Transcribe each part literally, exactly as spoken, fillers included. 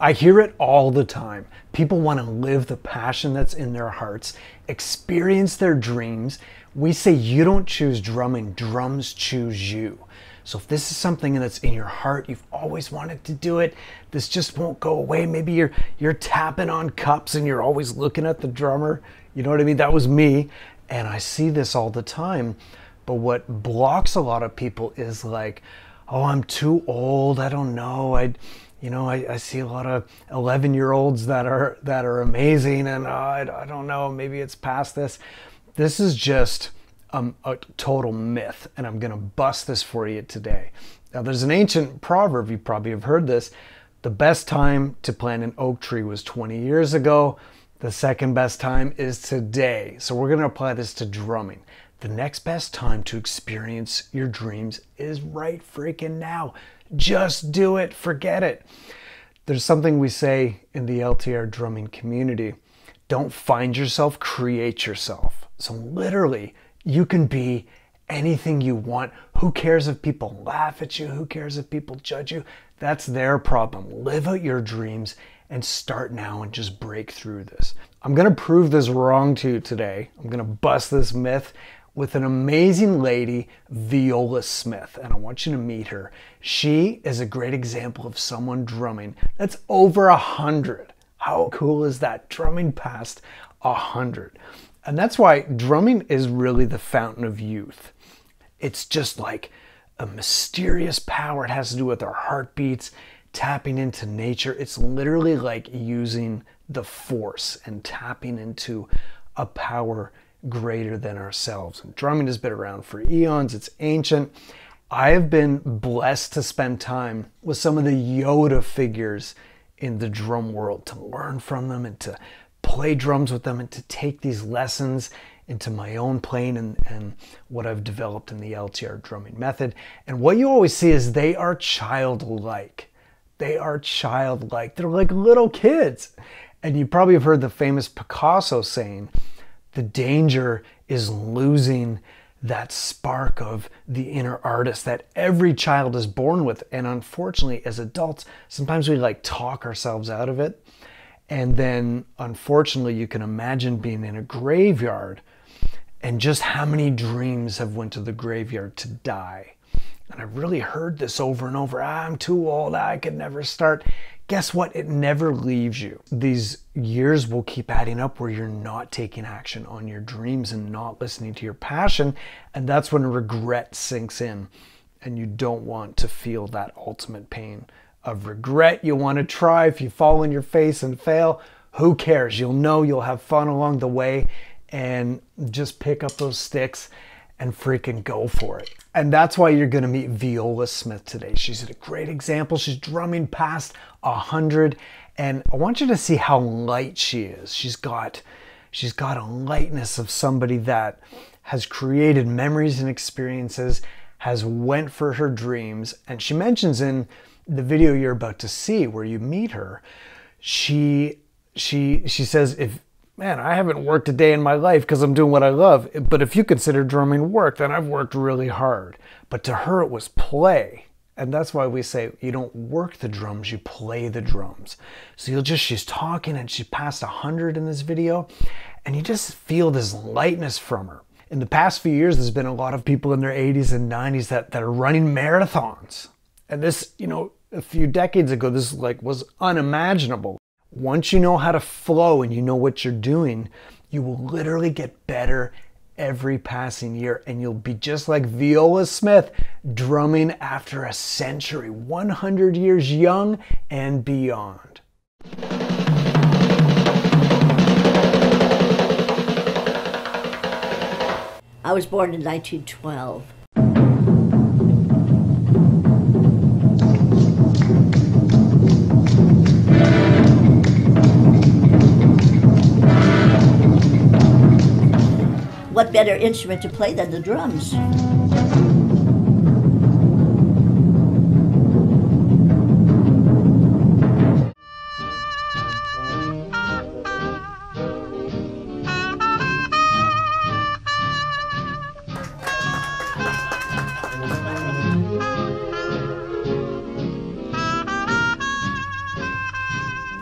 I hear it all the time. People want to live the passion that's in their hearts, experience their dreams. We say you don't choose drumming, drums choose you. So if this is something that's in your heart, you've always wanted to do it, this just won't go away. Maybe you're you're tapping on cups and you're always looking at the drummer. You know what I mean? That was me. And I see this all the time. But what blocks a lot of people is like, oh, I'm too old. I don't know. I, you know, I, I see a lot of eleven year olds that are, that are amazing. And uh, I, I don't know, maybe it's past this. This is just um, a total myth. And I'm going to bust this for you today. Now, there's an ancient proverb, you probably have heard this. The best time to plant an oak tree was twenty years ago. The second best time is today. So we're going to apply this to drumming. The next best time to experience your dreams is right freaking now. Just do it. Forget it. There's something we say in the L T R drumming community. Don't find yourself, create yourself. So literally, you can be anything you want. Who cares if people laugh at you? Who cares if people judge you? That's their problem. Live out your dreams and start now and just break through this. I'm going to prove this wrong to you today. I'm going to bust this myth with an amazing lady, Viola Smith, and I want you to meet her. She is a great example of someone drumming that's over a hundred. How cool is that? Drumming past a hundred. And that's why drumming is really the fountain of youth. It's just like a mysterious power. It has to do with our heartbeats, tapping into nature. It's literally like using the force and tapping into a power greater than ourselves. And drumming has been around for eons. It's ancient. I have been blessed to spend time with some of the Yoda figures in the drum world, to learn from them and to play drums with them and to take these lessons into my own playing and, and what I've developed in the L T R drumming method. And what you always see is they are childlike. They are childlike. They're like little kids. And you probably have heard the famous Picasso saying, the danger is losing that spark of the inner artist that every child is born with. And unfortunately, as adults, sometimes we like talk ourselves out of it. And then unfortunately, you can imagine being in a graveyard and just how many dreams have went to the graveyard to die. And I've really heard this over and over. Ah, I'm too old. I could never start. Guess what? It never leaves you. These years will keep adding up where you're not taking action on your dreams and not listening to your passion. And that's when regret sinks in. And you don't want to feel that ultimate pain of regret. You want to try. If you fall on your face and fail, who cares? You'll know you'll have fun along the way, and just pick up those sticks and freaking go for it. And that's why you're going to meet Viola Smith today. She's a great example. She's drumming past a hundred, and I want you to see how light she is. She's got, she's got a lightness of somebody that has created memories and experiences, has went for her dreams. And she mentions in the video you're about to see where you meet her, she, she, she says, if, man, I haven't worked a day in my life because I'm doing what I love. But if you consider drumming work, then I've worked really hard. But to her, it was play. And that's why we say you don't work the drums, you play the drums. So you'll just, she's talking and she passed a hundred in this video, and you just feel this lightness from her. In the past few years, there's been a lot of people in their eighties and nineties that, that are running marathons. And this, you know, a few decades ago, this like was unimaginable. Once you know how to flow and you know what you're doing, you will literally get better every passing year, and you'll be just like Viola Smith, drumming after a century, one hundred years young and beyond. I was born in nineteen twelve. What better instrument to play than the drums?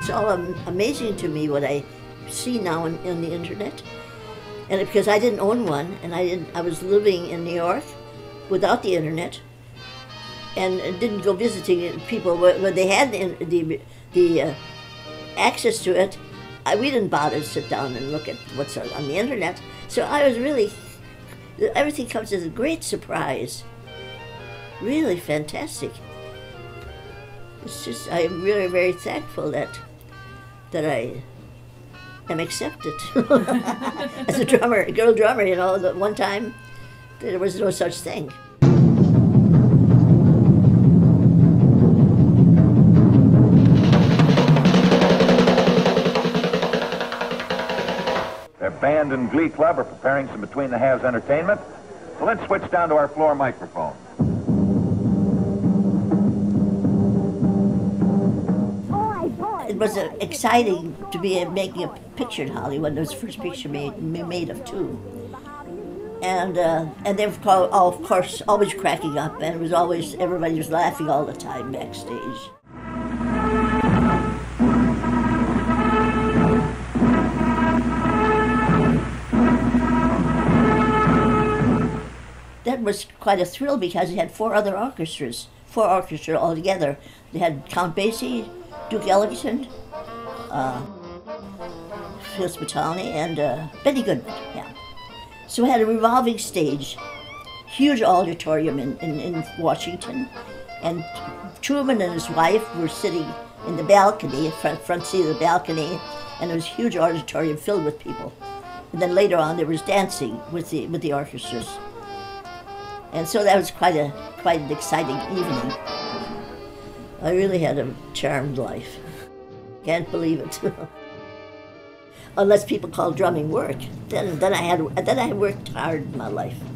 it's all am amazing to me what I see now on, on the internet. And because I didn't own one, and I didn't, I was living in New York without the internet, and didn't go visiting people when they had the the, the uh, access to it. I, we didn't bother to sit down and look at what's on, on the internet. So I was really, everything comes as a great surprise. Really fantastic. It's just, I'm really very thankful that that I am accepted as a drummer, a girl drummer. You know, the one time there was no such thing. Their band and glee club are preparing some between the halves entertainment. So let's switch down to our floor microphone. It was uh, exciting to be uh, making a picture in Hollywood. It was the first picture made made of two, and uh, and they were called, oh, of course, always cracking up, and it was always, everybody was laughing all the time backstage. That was quite a thrill because it had four other orchestras, four orchestras altogether. They had Count Basie, Duke Ellington, uh, Phil Spitalny, and uh, Benny Goodman. Yeah. So we had a revolving stage, huge auditorium in, in, in Washington, and Truman and his wife were sitting in the balcony, front, front seat of the balcony, and there was a huge auditorium filled with people. And then later on there was dancing with the with the orchestras. And so that was quite a quite an exciting evening. I really had a charmed life. Can't believe it. Unless people call drumming work, then then I had then I worked hard in my life.